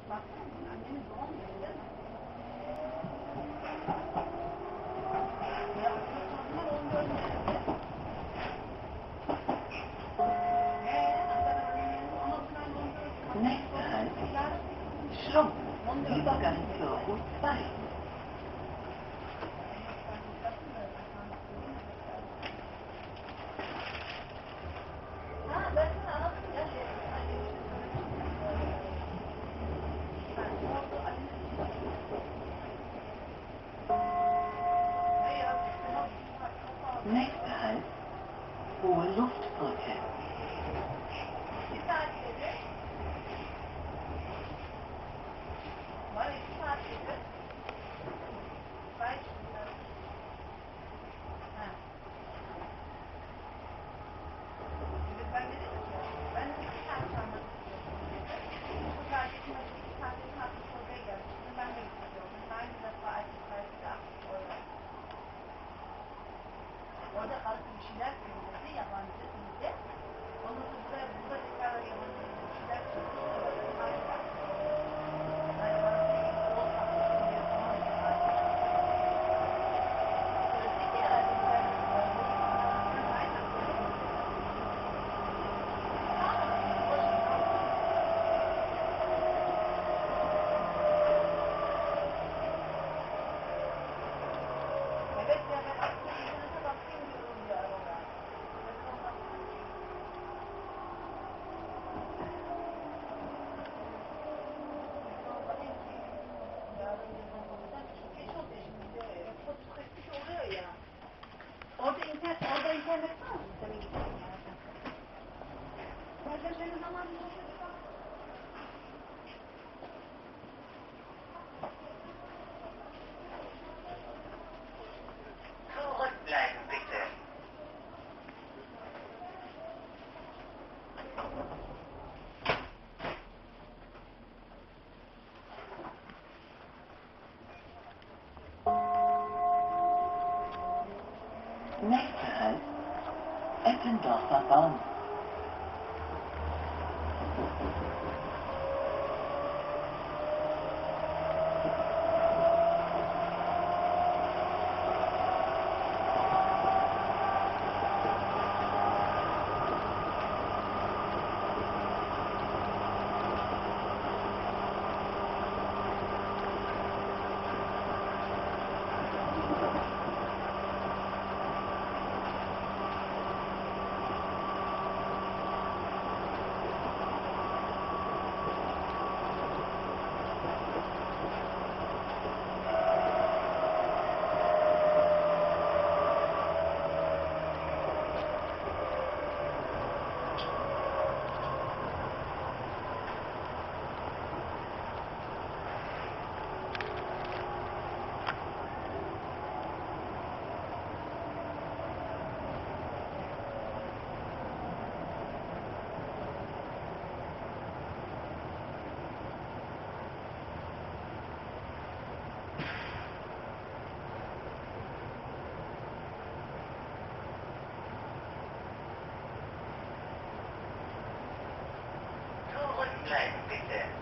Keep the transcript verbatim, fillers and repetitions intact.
Nächster Halt, Schlumpf, Übergang zur U zwei. Nächster Halt, Hohe Luftbrücke. Orada farklı bir şeyler söyledi, yabancı dilde. Ondan sonra buraya, burada tekrar yabancı dilde bir şeyler söyledi. Sonra böyle aynı yaptı. Yani bana o farklı söylüyor falan diye aynı. Söyledi ki herhalde güzel bir şeyler söyledi. Aynen. Evet ya, ben aslında internete bakayım diyorum bir arada. Orada internet, orada internet var mı? Senin gittiğin yerde. Orada benim zamanımda çocuk. Zurückbleiben bitte. Nächster Halt, Eppendorfer Bahnhof. Zurückbleiben bitte.